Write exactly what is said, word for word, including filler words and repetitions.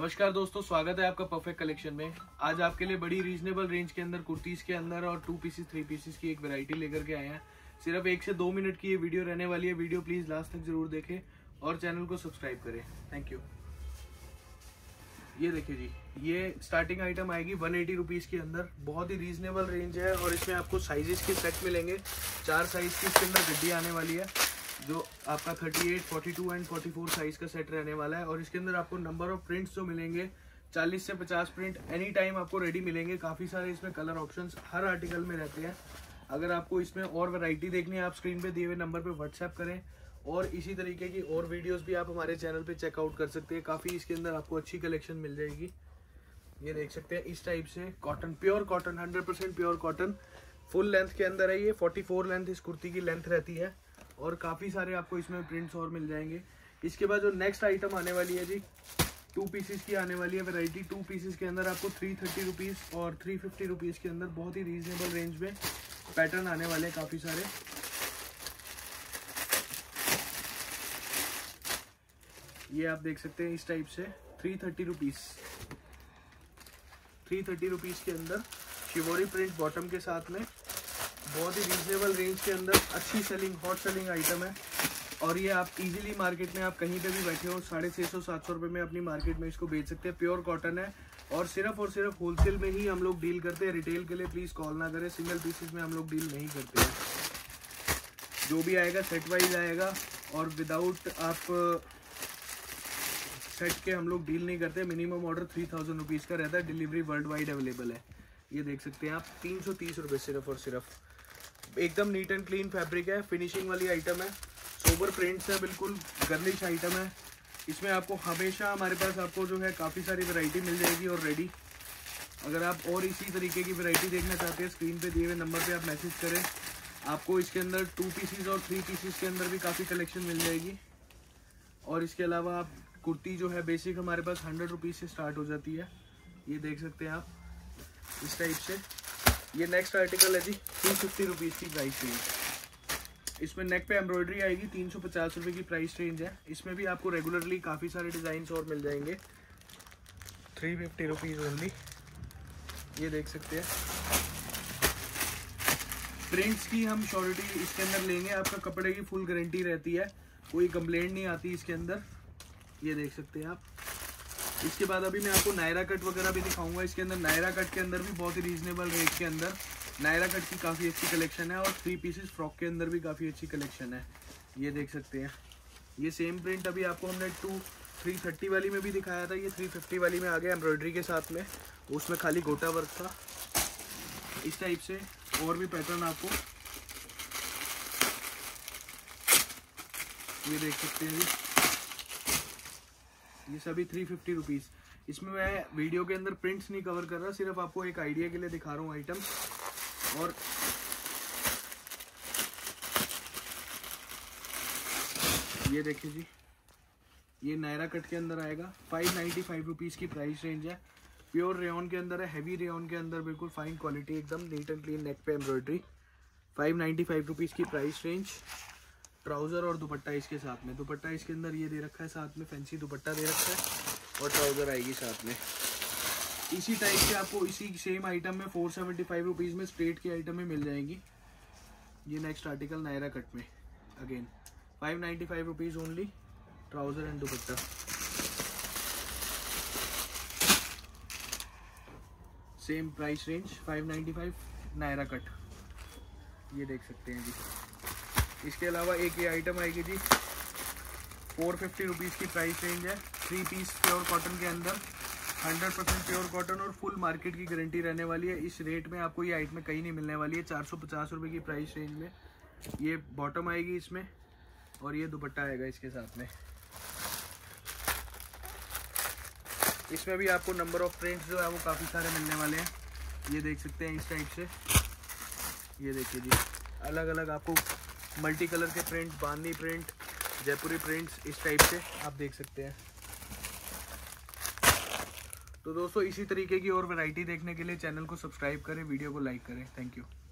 नमस्कार दोस्तों, स्वागत है आपका परफेक्ट कलेक्शन में। आज आपके लिए बड़ी रीजनेबल रेंज के अंदर कुर्तीज के अंदर और टू पीसेस थ्री पीसेस की एक वैरायटी लेकर के आए हैं। सिर्फ एक से दो मिनट की ये वीडियो रहने वाली है। वीडियो प्लीज लास्ट तक जरूर देखें और चैनल को सब्सक्राइब करें। Thank you. ये देखिए जी, ये स्टार्टिंग आइटम आएगी वन एटी रुपीज के अंदर। बहुत ही रीजनेबल रेंज है और इसमें आपको साइजेस के सेट मिलेंगे। चार साइज की इसके अंदर गड्डी आने वाली है, जो आपका अड़तीस, बयालीस एंड चौवालीस साइज का सेट रहने वाला है। और इसके अंदर आपको नंबर ऑफ प्रिंट्स जो मिलेंगे चालीस से पचास प्रिंट एनी टाइम आपको रेडी मिलेंगे। काफ़ी सारे इसमें कलर ऑप्शंस हर आर्टिकल में रहते हैं। अगर आपको इसमें और वैरायटी देखनी है, आप स्क्रीन पे दिए हुए नंबर पे व्हाट्सएप करें और इसी तरीके की और वीडियोस भी आप हमारे चैनल पे चेकआउट कर सकते हैं। काफ़ी इसके अंदर आपको अच्छी कलेक्शन मिल जाएगी। ये देख सकते हैं इस टाइप से cotton, pure cotton, hundred percent pure cotton, full length के अंदर है। ये चौवालीस लेंथ इस कुर्ती की लेंथ रहती है और काफ़ी सारे आपको इसमें प्रिंट्स और मिल जाएंगे। इसके बाद जो नेक्स्ट आइटम आने वाली है जी, टू पीसेस की आने वाली है वैरायटी। टू पीसेस के अंदर आपको थ्री थर्टी रुपीज़ और थ्री फिफ्टी रुपीज़ के अंदर बहुत ही रीजनेबल रेंज में पैटर्न आने वाले हैं काफ़ी सारे। ये आप देख सकते हैं इस टाइप से three thirty rupees three thirty rupees के अंदर शिवोरी प्रिंट बॉटम के साथ में बहुत ही रीजनेबल रेंज के अंदर अच्छी सेलिंग, हॉट सेलिंग आइटम है। और ये आप इजीली मार्केट में आप कहीं पे भी बैठे हो साढ़े छः सौ सात सौ रुपये में अपनी मार्केट में इसको बेच सकते हैं। प्योर कॉटन है और सिर्फ और सिर्फ होलसेल में ही हम लोग डील करते हैं। रिटेल के लिए प्लीज़ कॉल ना करें, सिंगल पीसेस में हम लोग डील नहीं करते हैं। जो भी आएगा सेट वाइज आएगा और विदाउट आप सेट के हम लोग डील नहीं करते। Minimum order three thousand rupees का रहता है। डिलीवरी वर्ल्ड वाइड अवेलेबल है। ये देख सकते हैं आप तीन सौ तीस रुपये सिर्फ और सिर्फ। एकदम नीट एंड क्लीन फैब्रिक है, फिनिशिंग वाली आइटम है, सोबर प्रिंट्स है, बिल्कुल गर्निश आइटम है। इसमें आपको हमेशा हमारे पास आपको जो है काफ़ी सारी वैरायटी मिल जाएगी और रेडी। अगर आप और इसी तरीके की वैरायटी देखना चाहते हैं, स्क्रीन पे दिए हुए नंबर पे आप मैसेज करें। आपको इसके अंदर टू पीसीज और थ्री पीसीज के अंदर भी काफ़ी कलेक्शन मिल जाएगी। और इसके अलावा आप कुर्ती जो है बेसिक हमारे पास हंड्रेड रुपीज़ से स्टार्ट हो जाती है। ये देख सकते हैं आप इस टाइप से। ये नेक्स्ट आर्टिकल है जी, थ्री फिफ्टी रुपीज़ की प्राइस रेंज। इसमें नेक पे एम्ब्रॉयडरी आएगी, तीन सौ पचास रुपये की प्राइस रेंज है। इसमें भी आपको रेगुलरली काफ़ी सारे डिज़ाइंस और मिल जाएंगे। Three fifty rupees only. ये देख सकते हैं प्रिंट्स की हम श्योरिटी इसके अंदर लेंगे। आपका कपड़े की फुल गारंटी रहती है, कोई कंप्लेंट नहीं आती इसके अंदर। ये देख सकते हैं आप। इसके बाद अभी मैं आपको नायरा कट वगैरह भी दिखाऊंगा। इसके अंदर नायरा कट के अंदर भी बहुत ही रीजनेबल रेट के अंदर नायरा कट की काफ़ी अच्छी कलेक्शन है और थ्री पीसेस फ्रॉक के अंदर भी काफ़ी अच्छी कलेक्शन है। ये देख सकते हैं। ये सेम प्रिंट अभी आपको हमने टू थ्री थर्टी वाली में भी दिखाया था। ये थ्री फिफ्टी वाली में आ गया एम्ब्रॉयडरी के साथ में, उसमें खाली गोटा वर्क था। इस टाइप से और भी पैटर्न आपको ये देख सकते हैं। ये सभी थ्री फिफ्टी रुपीज़। इसमें मैं वीडियो के अंदर प्रिंट्स नहीं कवर कर रहा, सिर्फ आपको एक आइडिया के लिए दिखा रहा हूँ आइटम। और ये देखिए जी, ये नायरा कट के अंदर आएगा। फाइव नाइन्टी फाइव रुपीज़ की प्राइस रेंज है। प्योर रेयन के अंदर है, हैवी रेयन के अंदर, बिल्कुल फाइन क्वालिटी, एकदम नीट एंड क्लीन नेक पे embroidery. Five ninety five rupees की प्राइस रेंज। ट्राउज़र और दुपट्टा इसके साथ में। दुपट्टा इसके अंदर ये दे रखा है साथ में, फैंसी दुपट्टा दे रखा है और ट्राउज़र आएगी साथ में। इसी टाइप से आपको इसी सेम आइटम में फोर सेवेंटी फाइव रुपीज़ में स्ट्रेट की आइटम में मिल जाएंगी। ये नेक्स्ट आर्टिकल नायरा कट में again five ninety five rupees only, trouser and dupatta. Same price range five ninety five Naira cut. ये देख सकते हैं जी। इसके अलावा एक ये आइटम आएगी जी, फोर फिफ्टी रुपीज़ की प्राइस रेंज है। थ्री पीस प्योर कॉटन के अंदर, हंड्रेड परसेंट प्योर कॉटन और फुल मार्केट की गारंटी रहने वाली है। इस रेट में आपको ये आइटम कहीं नहीं मिलने वाली है। चार सौ पचास रुपये की प्राइस रेंज में ये बॉटम आएगी इसमें और ये दुपट्टा आएगा इसके साथ में। इसमें भी आपको नंबर ऑफ प्रिंट्स जो है वो काफ़ी सारे मिलने वाले हैं। ये देख सकते हैं इस टाइप से। ये देखिए जी, अलग अलग आपको मल्टी कलर के प्रिंट, बांदी प्रिंट, जयपुरी प्रिंट्स, इस टाइप से आप देख सकते हैं। तो दोस्तों इसी तरीके की और वैरायटी देखने के लिए चैनल को सब्सक्राइब करें, वीडियो को लाइक करें। Thank you.